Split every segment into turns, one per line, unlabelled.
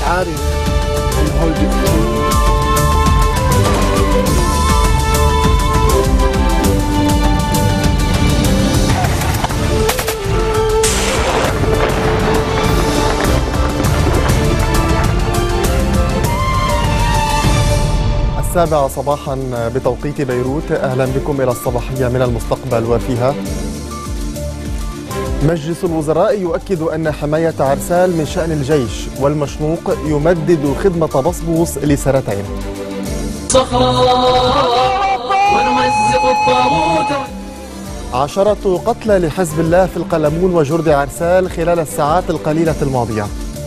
عارف الهولد. السابعة صباحا بتوقيت بيروت. أهلا بكم إلى الصباحية من المستقبل، وفيها مجلس الوزراء يؤكد أن حماية عرسال من شأن الجيش، والمشنوق يمدد خدمة بصبوص لسنتين. عشرة قتلى لحزب الله في القلمون وجرد عرسال خلال الساعات القليلة الماضية.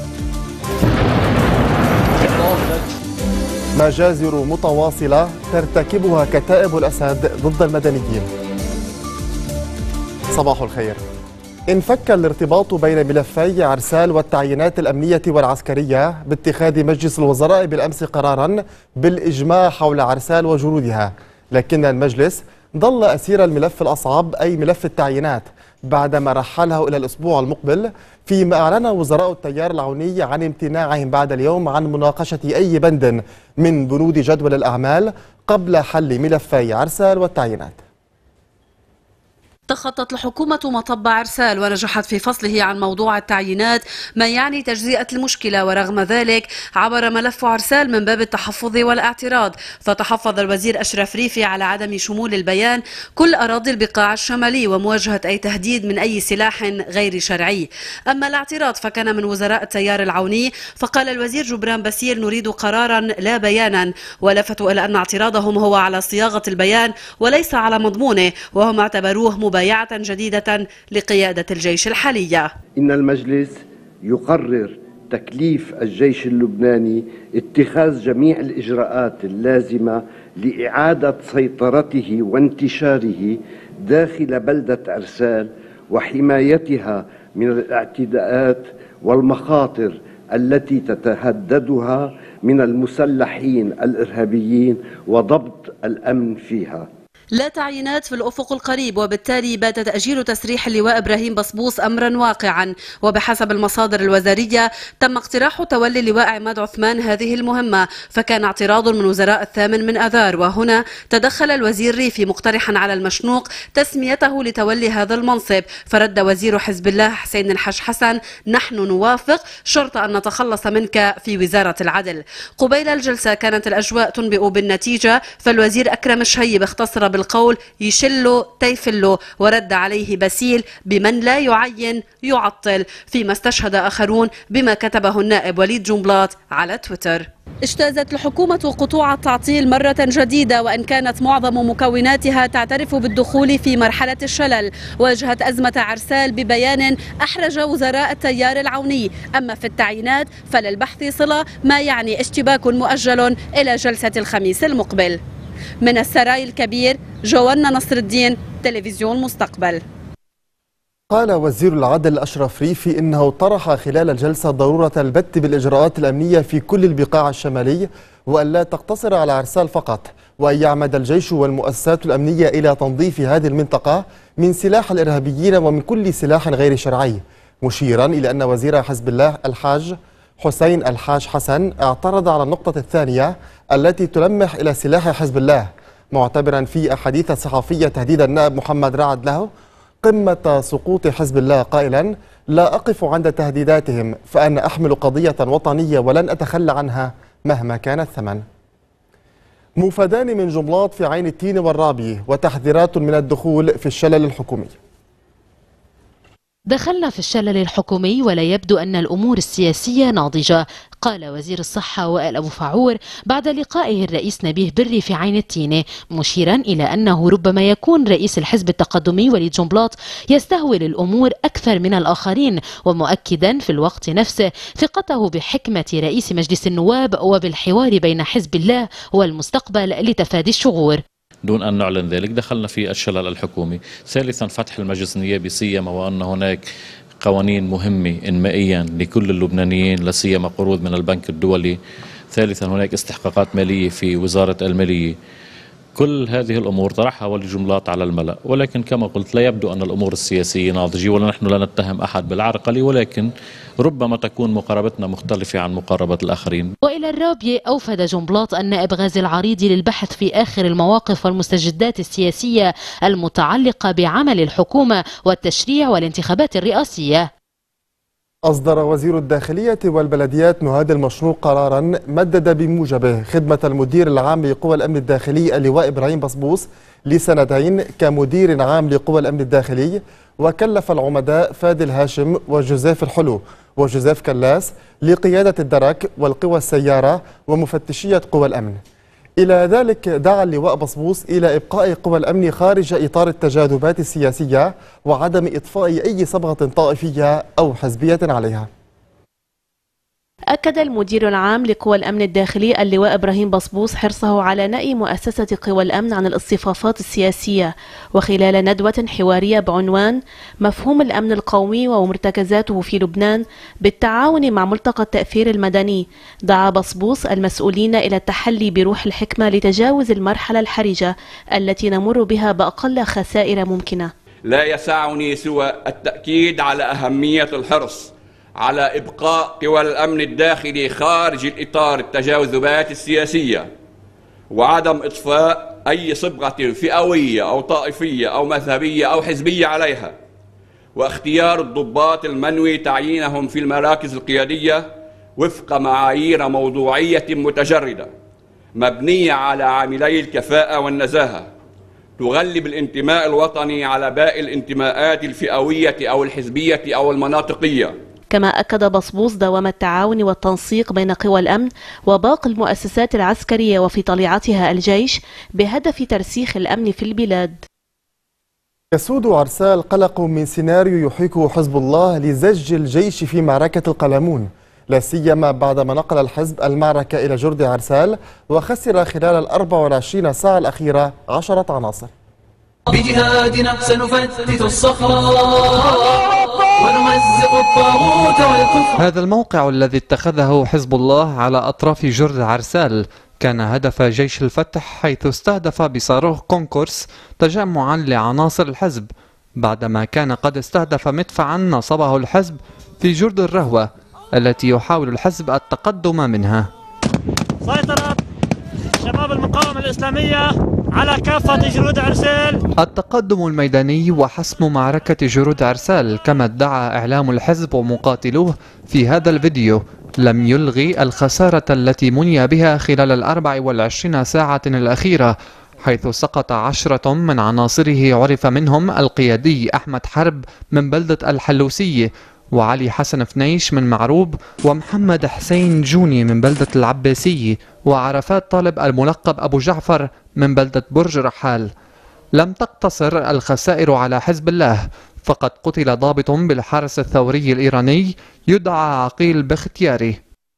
مجازر متواصلة ترتكبها كتائب الأسد ضد المدنيين. صباح الخير. انفك الارتباط بين ملفي عرسال والتعيينات الأمنية والعسكرية باتخاذ مجلس الوزراء بالأمس قراراً بالإجماع حول عرسال وجنودها، لكن المجلس ظل أسير الملف الأصعب أي ملف التعيينات بعدما رحله إلى الأسبوع المقبل، فيما أعلن وزراء التيار العوني عن امتناعهم بعد اليوم عن مناقشة أي بند من بنود جدول الأعمال قبل حل ملفي عرسال والتعيينات.
تخطت الحكومة مطب عرسال ونجحت في فصله عن موضوع التعيينات، ما يعني تجزئة المشكلة، ورغم ذلك عبر ملف عرسال من باب التحفظ والاعتراض، فتحفظ الوزير أشرف ريفي على عدم شمول البيان كل أراضي البقاع الشمالي ومواجهة أي تهديد من أي سلاح غير شرعي. أما الاعتراض فكان من وزراء التيار العوني، فقال الوزير جبران باسيل نريد قرارا لا بيانا، ولفتوا إلى أن اعتراضهم هو على صياغة البيان وليس على مضمونه، وهم اعتبروه مبايعة جديدة لقيادة الجيش الحالية.
إن المجلس يقرر تكليف الجيش اللبناني اتخاذ جميع الإجراءات اللازمة لإعادة سيطرته وانتشاره داخل بلدة عرسال وحمايتها من الاعتداءات والمخاطر التي تتهددها من المسلحين الإرهابيين وضبط الأمن فيها.
لا تعيينات في الأفق القريب، وبالتالي بات تأجيل تسريح اللواء إبراهيم بصبوص أمرا واقعا، وبحسب المصادر الوزارية تم اقتراح تولي اللواء عماد عثمان هذه المهمة، فكان اعتراض من وزراء الثامن من أذار، وهنا تدخل الوزير ريفي مقترحا على المشنوق تسميته لتولي هذا المنصب، فرد وزير حزب الله حسين الحاج حسن نحن نوافق شرط أن نتخلص منك في وزارة العدل. قبيل الجلسة كانت الأجواء تنبئ بالنتيجة، فالوزير أكرم الشهيب اختصر بالقول يشلو تيفلو، ورد عليه باسيل بمن لا يعين يعطل، فيما استشهد آخرون بما كتبه النائب وليد جنبلاط على تويتر. اجتازت الحكومة قطوع التعطيل مرة جديدة، وإن كانت معظم مكوناتها تعترف بالدخول في مرحلة الشلل. واجهت أزمة عرسال ببيان أحرج وزراء التيار العوني، أما في التعيينات فللبحث صلة، ما يعني اشتباك مؤجل إلى جلسة الخميس المقبل. من السراي الكبير، جوانا نصر الدين، تلفزيون مستقبل.
قال وزير العدل أشرف ريفي إنه طرح خلال الجلسة ضرورة البت بالإجراءات الأمنية في كل البقاع الشمالي، وأن لا تقتصر على عرسال فقط، وأن يعمد الجيش والمؤسسات الأمنية إلى تنظيف هذه المنطقة من سلاح الإرهابيين ومن كل سلاح غير شرعي، مشيرا إلى أن وزير حزب الله الحاج حسين الحاج حسن اعترض على النقطة الثانية التي تلمح إلى سلاح حزب الله، معتبرا في أحاديث صحفية تهديد النائب محمد رعد له قمة سقوط حزب الله، قائلا لا أقف عند تهديداتهم، فأنا أحمل قضية وطنية ولن أتخلى عنها مهما كان الثمن. مفادان من جملات في عين التين والرابي، وتحذيرات من الدخول في الشلل الحكومي.
دخلنا في الشلل الحكومي ولا يبدو أن الأمور السياسية ناضجة، قال وزير الصحة وائل أبو فعور بعد لقائه الرئيس نبيه بري في عين التينة، مشيرا إلى أنه ربما يكون رئيس الحزب التقدمي وليد جنبلاط يستهول الأمور أكثر من الآخرين، ومؤكدا في الوقت نفسه ثقته بحكمة رئيس مجلس النواب وبالحوار بين حزب الله والمستقبل لتفادي الشغور.
دون أن نعلن ذلك دخلنا في الشلل الحكومي. ثالثا فتح المجلس النيابي، سيما وأن هناك قوانين مهمة إنمائيا لكل اللبنانيين، لا سيما قروض من البنك الدولي. ثالثا هناك استحقاقات مالية في وزارة المالية. كل هذه الأمور طرحها ولي جملات على الملأ، ولكن كما قلت لا يبدو أن الأمور السياسية ناضجة، ولا نحن لا نتهم أحد بالعرقلة، ولكن ربما تكون مقاربتنا مختلفة عن مقاربة الآخرين.
وإلى الرابية أوفد جنبلاط النائب غازي العريضي للبحث في آخر المواقف والمستجدات السياسية المتعلقة بعمل الحكومة والتشريع والانتخابات الرئاسية.
أصدر وزير الداخلية والبلديات نهاد المشروق قراراً مدد بموجبه خدمة المدير العام لقوى الأمن الداخلي اللواء إبراهيم بصبوص ل2 كمدير عام لقوى الأمن الداخلي، وكلف العمداء فادي الهاشم وجوزيف الحلو وجوزيف كلاس لقيادة الدرك والقوى السيارة ومفتشية قوى الأمن. إلى ذلك دعا اللواء بصبوص إلى إبقاء قوى الأمن خارج إطار التجاذبات السياسية وعدم إطفاء أي صبغة طائفية أو حزبية عليها.
أكد المدير العام لقوى الأمن الداخلي اللواء إبراهيم بصبوص حرصه على نأي مؤسسة قوى الأمن عن الاصطفافات السياسية، وخلال ندوة حوارية بعنوان مفهوم الأمن القومي ومرتكزاته في لبنان بالتعاون مع ملتقى التأثير المدني، دعا بصبوص المسؤولين إلى التحلي بروح الحكمة لتجاوز المرحلة الحرجة التي نمر بها بأقل خسائر ممكنة.
لا يسعني سوى التأكيد على أهمية الحرص على إبقاء قوى الأمن الداخلي خارج الإطار التجاذبات السياسية، وعدم إطفاء أي صبغة فئوية أو طائفية أو مذهبية أو حزبية عليها، واختيار الضباط المنوي تعيينهم في المراكز القيادية وفق معايير موضوعية متجردة مبنية على عاملي الكفاءة والنزاهة، تغلب الانتماء الوطني على باقي الانتماءات الفئوية أو الحزبية أو المناطقية.
كما أكد بصبوص دوام التعاون والتنسيق بين قوى الأمن وباقي المؤسسات العسكرية وفي طليعتها الجيش بهدف ترسيخ الأمن في البلاد.
يسود عرسال قلق من سيناريو يحيكه حزب الله لزج الجيش في معركة القلمون، لا سيما بعدما نقل الحزب المعركة إلى جرد عرسال وخسر خلال 24 ساعة الأخيرة 10 عناصر.
بجهادنا سنفتت الصخرة ونمزق الطاغوت والكفر.
هذا الموقع الذي اتخذه حزب الله على أطراف جرد عرسال كان هدف جيش الفتح، حيث استهدف بصاروخ كونكورس تجمعا لعناصر الحزب بعدما كان قد استهدف مدفعا نصبه الحزب في جرد الرهوة التي يحاول الحزب التقدم منها.
سيطرة شباب المقاومة الإسلامية على كافة جرود عرسال.
التقدم الميداني وحسم معركة جرود عرسال كما ادعى إعلام الحزب ومقاتلوه في هذا الفيديو لم يلغي الخسارة التي مني بها خلال 24 ساعة الأخيرة، حيث سقط 10 من عناصره عرف منهم القيادي أحمد حرب من بلدة الحلوسية، وعلي حسن فنيش من معروب، ومحمد حسين جوني من بلدة العباسية، وعرفات طالب الملقب أبو جعفر من بلدة برج رحال. لم تقتصر الخسائر على حزب الله، فقد قتل ضابط بالحرس الثوري الإيراني يدعى عقيل بختياري.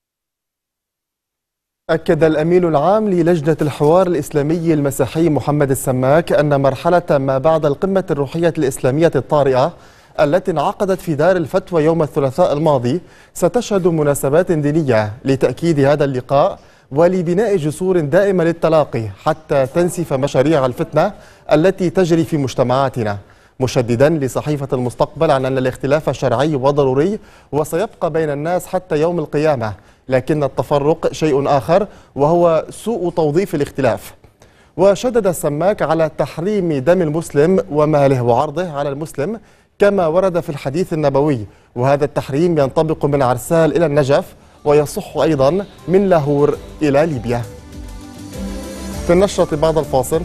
أكد الأمين العام للجنة الحوار الإسلامي المسيحي محمد السماك أن مرحلة ما بعد القمة الروحية الإسلامية الطارئة التي انعقدت في دار الفتوى يوم الثلاثاء الماضي ستشهد مناسبات دينية لتأكيد هذا اللقاء ولبناء جسور دائمة للتلاقي حتى تنسف مشاريع الفتنة التي تجري في مجتمعاتنا، مشددا لصحيفة المستقبل عن أن الاختلاف شرعي وضروري وسيبقى بين الناس حتى يوم القيامة، لكن التفرق شيء آخر وهو سوء توظيف الاختلاف. وشدد السماك على تحريم دم المسلم وماله وعرضه على المسلم كما ورد في الحديث النبوي، وهذا التحريم ينطبق من عرسال إلى النجف ويصح أيضا من لاهور إلى ليبيا. في النشرة بعد الفاصل.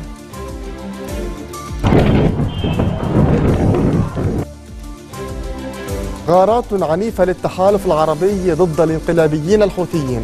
غارات عنيفة للتحالف العربي ضد الانقلابيين الحوثيين.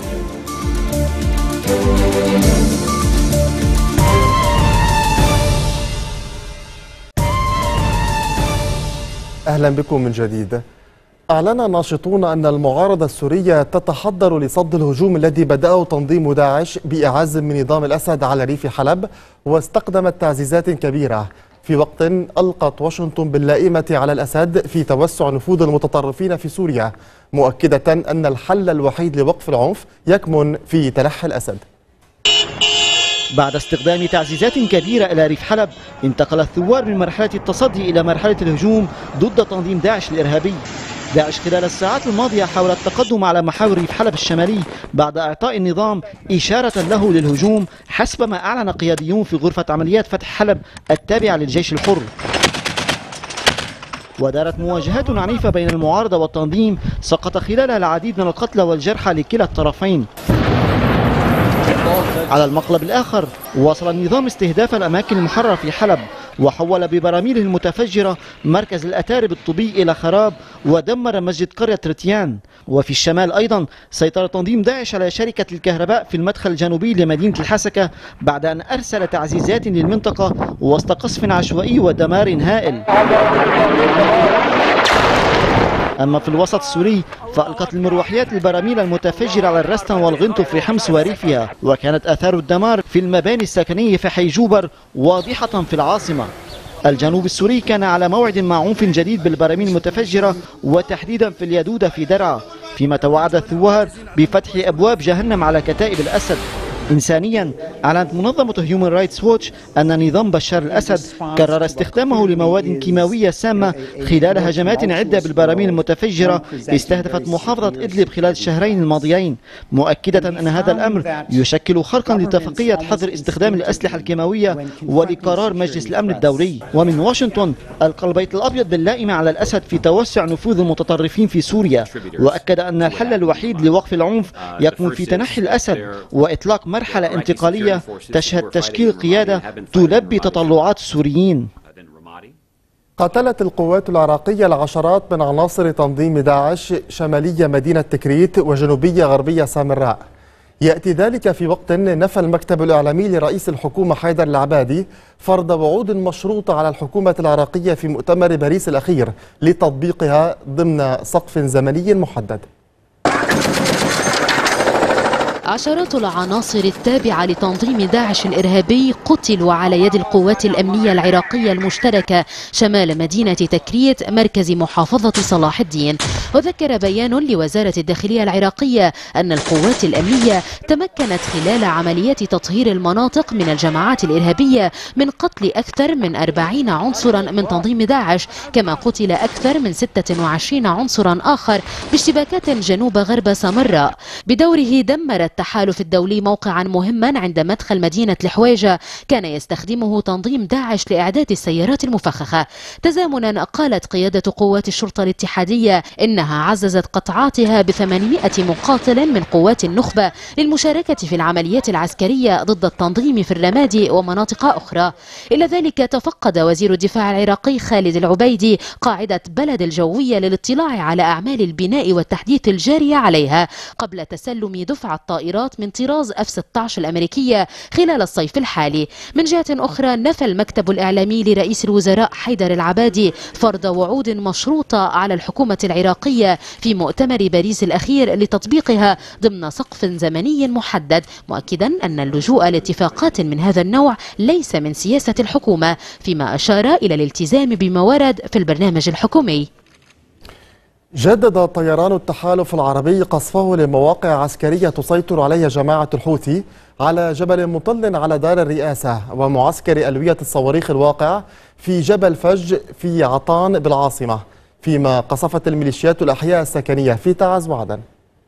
أهلا بكم من جديد. أعلن ناشطون أن المعارضة السورية تتحضر لصد الهجوم الذي بدأه تنظيم داعش بإعاز من نظام الأسد على ريف حلب، واستخدمت تعزيزات كبيرة في وقت ألقت واشنطن باللائمة على الأسد في توسع نفوذ المتطرفين في سوريا، مؤكدة أن الحل الوحيد لوقف العنف يكمن في تنحي الأسد.
بعد استخدام تعزيزات كبيرة إلى ريف حلب، انتقل الثوار من مرحلة التصدي إلى مرحلة الهجوم ضد تنظيم داعش الإرهابي. داعش خلال الساعات الماضية حاول التقدم على محاور ريف حلب الشمالي بعد إعطاء النظام إشارة له للهجوم، حسب ما أعلن قياديون في غرفة عمليات فتح حلب التابعة للجيش الحر. ودارت مواجهات عنيفة بين المعارضة والتنظيم سقط خلالها العديد من القتلى والجرحى لكلا الطرفين. على المقلب الآخر، واصل النظام استهداف الأماكن المحررة في حلب، وحول ببراميله المتفجرة مركز الأتارب الطبي إلى خراب، ودمر مسجد قرية رتيان. وفي الشمال أيضا سيطر تنظيم داعش على شركة الكهرباء في المدخل الجنوبي لمدينة الحسكة بعد أن أرسل تعزيزات للمنطقة وسط قصف عشوائي ودمار هائل. أما في الوسط السوري فألقت المروحيات البراميل المتفجرة على الرستن والغنطو في حمص وريفها، وكانت آثار الدمار في المباني السكنية في حي جوبر واضحة في العاصمة. الجنوب السوري كان على موعد مع عنف جديد بالبراميل المتفجرة، وتحديدا في اليدودة في درعا، فيما توعد الثوار بفتح أبواب جهنم على كتائب الأسد. إنسانيا، أعلنت منظمة هيومن رايتس ووتش أن نظام بشار الأسد كرر استخدامه لمواد كيماوية سامة خلال هجمات عدة بالبراميل المتفجرة استهدفت محافظة إدلب خلال الشهرين الماضيين، مؤكدة أن هذا الأمر يشكل خرقا لاتفاقية حظر استخدام الأسلحة الكيماوية ولقرار مجلس الأمن الدولي. ومن واشنطن، ألقى البيت الأبيض باللائمة على الأسد في توسع نفوذ المتطرفين في سوريا، وأكد أن الحل الوحيد لوقف العنف يكمن في تنحي الأسد وإطلاق مرحلة انتقالية تشهد تشكيل قيادة تلبي تطلعات السوريين.
قاتلت القوات العراقية العشرات من عناصر تنظيم داعش شمالية مدينة تكريت وجنوبية غربية سامراء. يأتي ذلك في وقت نفى المكتب الإعلامي لرئيس الحكومة حيدر العبادي فرض وعود مشروطة على الحكومة العراقية في مؤتمر باريس الأخير لتطبيقها ضمن سقف زمني محدد.
عشرات العناصر التابعة لتنظيم داعش الإرهابي قتلوا على يد القوات الأمنية العراقية المشتركة شمال مدينة تكريت مركز محافظة صلاح الدين. وذكر بيان لوزارة الداخلية العراقية أن القوات الأمنية تمكنت خلال عمليات تطهير المناطق من الجماعات الإرهابية من قتل أكثر من 40 عنصرا من تنظيم داعش، كما قتل أكثر من 26 عنصرا آخر باشتباكات جنوب غرب سامراء. بدوره دمر التحالف الدولي موقعا مهما عند مدخل مدينة الحويجة كان يستخدمه تنظيم داعش لإعداد السيارات المفخخة. تزامنا، قالت قيادة قوات الشرطة الاتحادية إنها عززت قطعاتها ب800 مقاتل من قوات النخبة للمشاركة في العمليات العسكرية ضد التنظيم في الرمادي ومناطق أخرى. إلى ذلك، تفقد وزير الدفاع العراقي خالد العبيدي قاعدة بلد الجوية للاطلاع على أعمال البناء والتحديث الجارية عليها قبل تسلم دفعة طائرات من طراز F-16 الأمريكية خلال الصيف الحالي. من جهة أخرى، نفى المكتب الإعلامي لرئيس الوزراء حيدر العبادي فرض وعود مشروطة على الحكومة العراقية في مؤتمر باريس الأخير لتطبيقها ضمن سقف زمني محدد، مؤكدا أن اللجوء لاتفاقات من هذا النوع ليس من سياسة الحكومة، فيما أشار إلى الالتزام بما ورد في البرنامج الحكومي.
جدد طيران التحالف العربي قصفه لمواقع عسكرية تسيطر عليها جماعة الحوثي على جبل مطل على دار الرئاسة ومعسكر ألوية الصواريخ الواقع في جبل فج في عطان بالعاصمة، فيما قصفت الميليشيات الأحياء السكنية في تعز وعدن.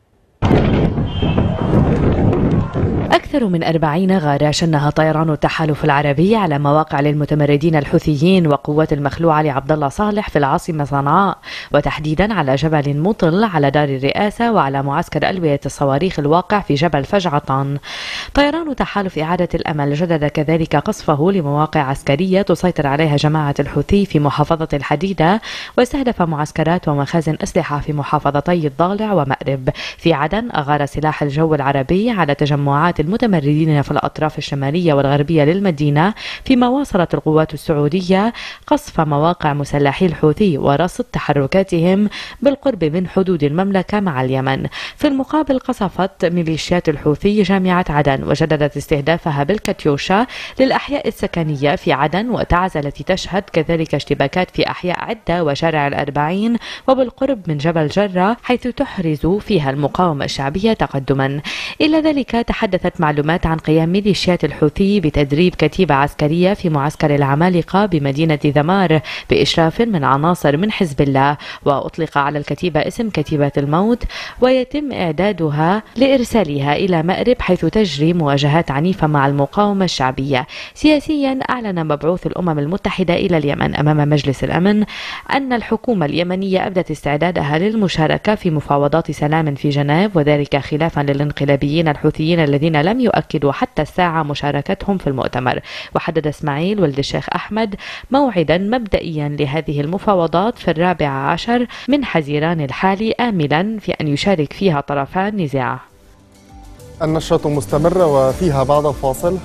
أكثر من 40 غارة شنها طيران التحالف العربي على مواقع للمتمردين الحوثيين وقوات المخلوع لعبد الله صالح في العاصمة صنعاء، وتحديدا على جبل مطل على دار الرئاسة وعلى معسكر ألوية الصواريخ الواقع في جبل فج عطان. طيران تحالف إعادة الأمل جدد كذلك قصفه لمواقع عسكرية تسيطر عليها جماعة الحوثي في محافظة الحديدة، واستهدف معسكرات ومخازن أسلحة في محافظتي الضالع ومأرب. في عدن، أغار سلاح الجو العربي على تجمعات المتمردين في الأطراف الشمالية والغربية للمدينة، فيما واصلت القوات السعودية قصف مواقع مسلحي الحوثي ورصد تحركاتهم بالقرب من حدود المملكة مع اليمن. في المقابل، قصفت ميليشيات الحوثي جامعة عدن وجددت استهدافها بالكاتيوشا للأحياء السكنية في عدن وتعز، التي تشهد كذلك اشتباكات في أحياء عدة وشارع الأربعين وبالقرب من جبل جرة، حيث تحرز فيها المقاومة الشعبية تقدما. إلى ذلك، تحدثت تباعت معلومات عن قيام ميليشيات الحوثي بتدريب كتيبة عسكرية في معسكر العمالقة بمدينة ذمار بإشراف من عناصر من حزب الله، وأطلق على الكتيبة اسم كتيبة الموت، ويتم إعدادها لإرسالها إلى مأرب حيث تجري مواجهات عنيفة مع المقاومة الشعبية. سياسيا أعلن مبعوث الأمم المتحدة إلى اليمن أمام مجلس الأمن أن الحكومة اليمنية أبدت استعدادها للمشاركة في مفاوضات سلام في جنيف، وذلك خلافا للانقلابيين الحوثيين الذين لم يؤكدوا حتى الساعة مشاركتهم في المؤتمر. وحدد اسماعيل ولد الشيخ أحمد موعدا مبدئيا لهذه المفاوضات في 14 من حزيران الحالي، آملا في أن يشارك فيها طرفا النزاع.
النشرة مستمرة وفيها بعد الفاصل.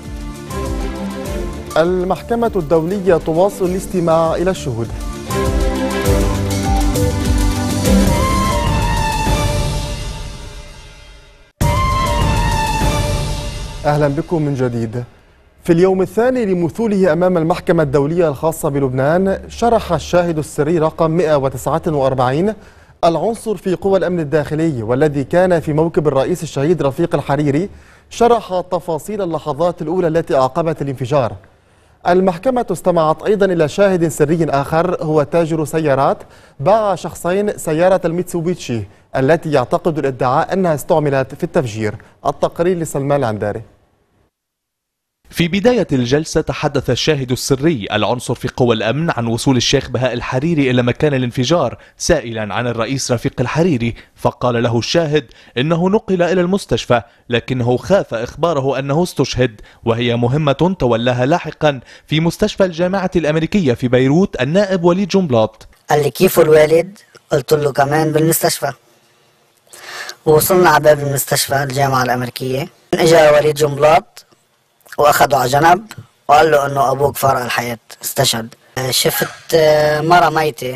المحكمة الدولية تواصل الاستماع إلى الشهود. أهلا بكم من جديد. في اليوم الثاني لمثوله أمام المحكمة الدولية الخاصة بلبنان، شرح الشاهد السري رقم 149 العنصر في قوى الأمن الداخلي والذي كان في موكب الرئيس الشهيد رفيق الحريري، شرح تفاصيل اللحظات الأولى التي أعقبت الانفجار. المحكمة استمعت أيضا إلى شاهد سري آخر هو تاجر سيارات باع شخصين سيارة الميتسوبيشي التي يعتقد الادعاء أنها استعملت في التفجير. التقرير لسلمان العنداري.
في بداية الجلسة تحدث الشاهد السري العنصر في قوى الأمن عن وصول الشيخ بهاء الحريري إلى مكان الانفجار سائلا عن الرئيس رفيق الحريري، فقال له الشاهد إنه نقل إلى المستشفى لكنه خاف إخباره أنه استشهد، وهي مهمة تولاها لاحقا في مستشفى الجامعة الأمريكية في بيروت النائب وليد جنبلاط.
قال لي كيف الوالد؟ قلت له كمان بالمستشفى. ووصلنا على باب المستشفى الجامعة الأمريكية، اجا وليد جنبلاط واخده على جنب وقال له انه ابوك فارق الحياة استشهد. شفت مرة ميتة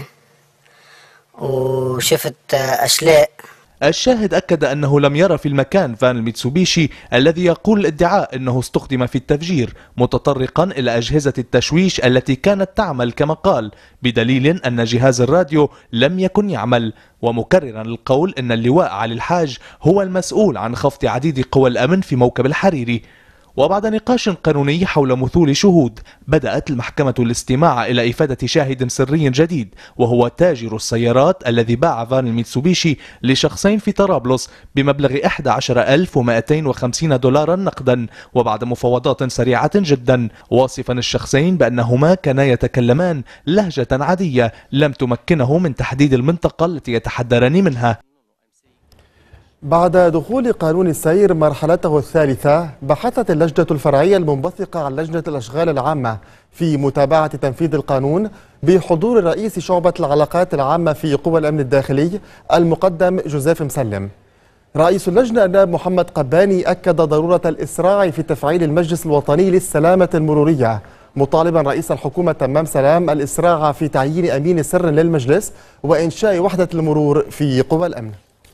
وشفت اشلاء.
الشاهد أكد أنه لم يرى في المكان فان الميتسوبيشي الذي يقول الادعاء أنه استخدم في التفجير، متطرقا إلى أجهزة التشويش التي كانت تعمل كما قال، بدليل أن جهاز الراديو لم يكن يعمل، ومكررا القول أن اللواء علي الحاج هو المسؤول عن خفض عديد قوى الأمن في موكب الحريري. وبعد نقاش قانوني حول مثول شهود، بدأت المحكمة الاستماع إلى إفادة شاهد سري جديد وهو تاجر السيارات الذي باع فان الميتسوبيشي لشخصين في طرابلس بمبلغ 11,250 دولارا نقدا، وبعد مفاوضات سريعة جدا، واصفا الشخصين بأنهما كانا يتكلمان لهجة عادية لم تمكنه من تحديد المنطقة التي يتحدران منها.
بعد دخول قانون السير مرحلته الثالثة، بحثت اللجنة الفرعية المنبثقة عن لجنة الأشغال العامة في متابعة تنفيذ القانون بحضور رئيس شعبة العلاقات العامة في قوى الأمن الداخلي المقدم جوزيف مسلم. رئيس اللجنة النائب محمد قباني أكد ضرورة الإسراع في تفعيل المجلس الوطني للسلامة المرورية، مطالبا رئيس الحكومة تمام سلام الإسراع في تعيين أمين سر للمجلس وإنشاء وحدة المرور في قوى الأمن.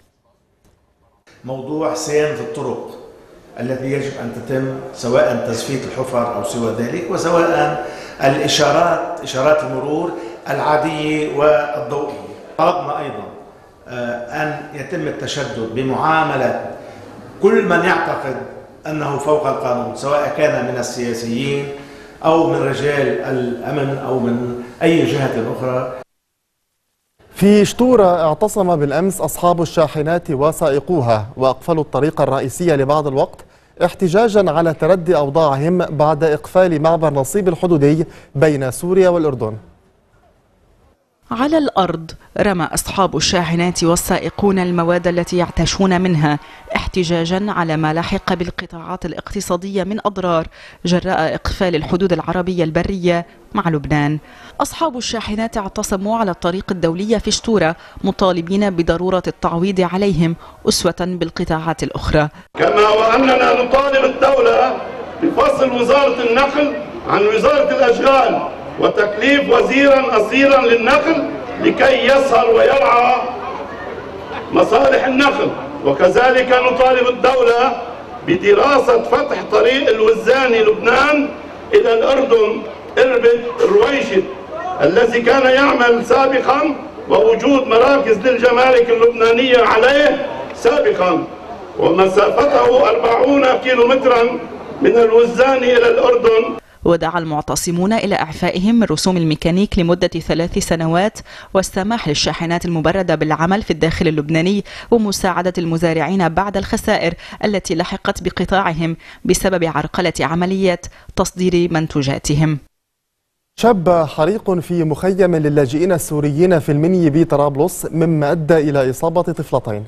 موضوع صيانة الطرق التي يجب أن تتم، سواء تزفيت الحفر أو سوى ذلك، وسواء إشارات المرور العادية والضوئية. طلبنا أيضا أن يتم التشدد بمعاملة كل من يعتقد أنه فوق القانون، سواء كان من السياسيين أو من رجال الأمن أو من أي جهة أخرى.
في شطورة اعتصم بالأمس أصحاب الشاحنات وسائقوها وأقفلوا الطريق الرئيسية لبعض الوقت احتجاجا على تردي أوضاعهم بعد إقفال معبر نصيب الحدودي بين سوريا والأردن.
على الأرض رمى أصحاب الشاحنات والسائقون المواد التي يعتشون منها احتجاجا على ما لحق بالقطاعات الاقتصادية من أضرار جراء إقفال الحدود العربية البرية مع لبنان. أصحاب الشاحنات اعتصموا على الطريق الدولية في شطورة مطالبين بضرورة التعويض عليهم أسوة بالقطاعات الأخرى.
كما وأننا نطالب الدولة بفصل وزارة النقل عن وزارة الأشغال وتكليف وزيرا أصيلا للنقل لكي يسهر ويرعى مصالح النقل، وكذلك نطالب الدولة بدراسة فتح طريق الوزاني لبنان إلى الأردن إربد رويشد الذي كان يعمل سابقا، ووجود مراكز للجمارك اللبنانية عليه سابقا، ومسافته 40 كيلومترا من الوزان إلى الأردن.
ودعا المعتصمون إلى إعفائهم من رسوم الميكانيك لمدة 3 سنوات والسماح للشاحنات المبردة بالعمل في الداخل اللبناني ومساعدة المزارعين بعد الخسائر التي لحقت بقطاعهم بسبب عرقلة عمليات تصدير منتوجاتهم.
شب حريق في مخيم للاجئين السوريين في المني بطرابلس مما أدى إلى إصابة طفلتين.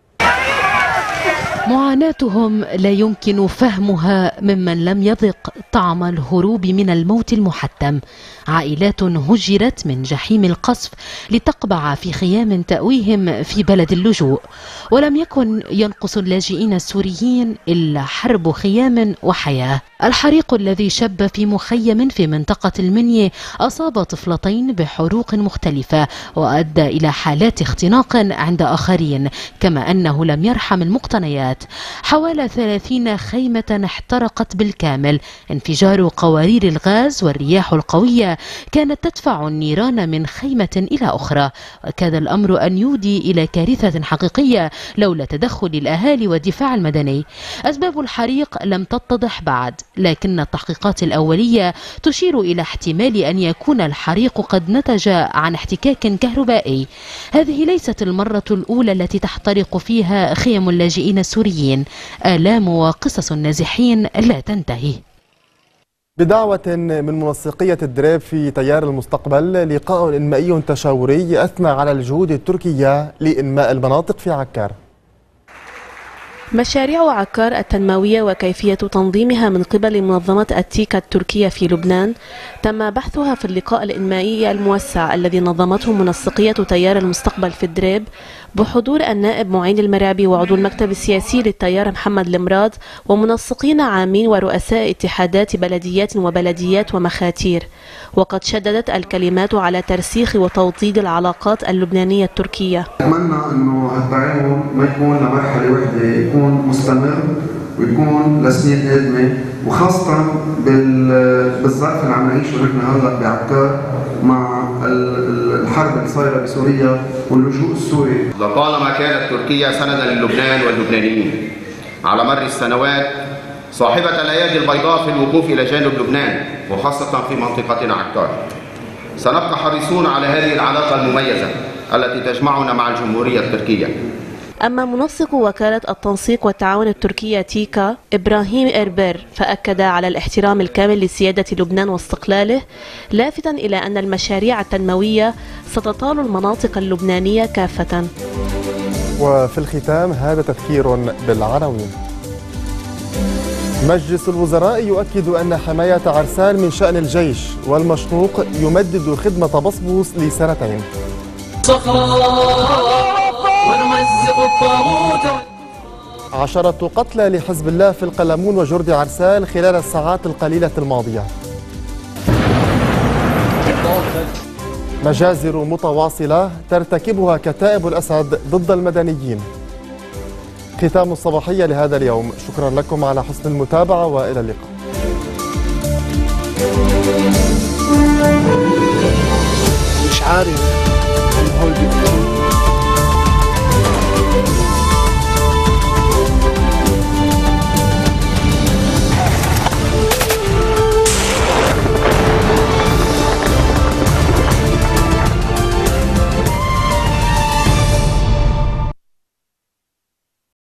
معاناتهم لا يمكن فهمها ممن لم يذق طعم الهروب من الموت المحتم. عائلات هجرت من جحيم القصف لتقبع في خيام تأويهم في بلد اللجوء، ولم يكن ينقص اللاجئين السوريين إلا حرب خيام وحياة. الحريق الذي شب في مخيم في منطقة المنيا أصاب طفلتين بحروق مختلفة وأدى إلى حالات اختناق عند آخرين، كما أنه لم يرحم المقتنيات. حوالي 30 خيمة احترقت بالكامل. انفجار قوارير الغاز والرياح القوية كانت تدفع النيران من خيمة إلى أخرى، وكاد الأمر أن يودي إلى كارثة حقيقية لولا تدخل الأهالي والدفاع المدني. أسباب الحريق لم تتضح بعد، لكن التحقيقات الأولية تشير إلى احتمال أن يكون الحريق قد نتج عن احتكاك كهربائي. هذه ليست المرة الأولى التي تحترق فيها خيم اللاجئين السوريين. آلام وقصص النازحين لا تنتهي.
بدعوة من منسقية الدريب في تيار المستقبل، لقاء إنمائي تشاوري أثنى على الجهود التركية لإنماء المناطق في عكار.
مشاريع عكار التنموية وكيفية تنظيمها من قبل منظمة التيكا التركية في لبنان تم بحثها في اللقاء الإنمائي الموسع الذي نظمته منسقية تيار المستقبل في الدريب بحضور النائب معين المرعبي وعضو المكتب السياسي للتيار محمد المراد ومنسقين عامين ورؤساء اتحادات بلديات وبلديات ومخاتير. وقد شددت الكلمات على ترسيخ وتوطيد العلاقات اللبنانية التركية.
أتمنى أنه التعاون ما يكون لمرحلة واحدة، يكون مستمر ويكون لسنين قادمة، وخاصة بالظرف اللي عم نعيشه نحن هلا بعكار مع الحرب اللي صايره بسوريا واللجوء السوري.
لطالما كانت تركيا سندا للبنان واللبنانيين على مر السنوات، صاحبة الأيادي البيضاء في الوقوف إلى جانب لبنان وخاصة في منطقتنا عكار. سنبقى حريصون على هذه العلاقة المميزة التي تجمعنا مع الجمهورية التركية.
أما منسق وكالة التنسيق والتعاون التركية تيكا إبراهيم إربر فأكد على الاحترام الكامل لسيادة لبنان واستقلاله، لافتا إلى أن المشاريع التنموية ستطال المناطق اللبنانية كافة.
وفي الختام هذا تذكير بالعناوين. مجلس الوزراء يؤكد أن حماية عرسال من شأن الجيش، والمشنوق يمدد خدمة بصبوس ل2
ونمزق الطاغوت.
10 قتلى لحزب الله في القلمون وجرد عرسال خلال الساعات القليلة الماضية. مجازر متواصلة ترتكبها كتائب الأسد ضد المدنيين. ختام الصباحية لهذا اليوم. شكرا لكم على حسن المتابعة وإلى اللقاء.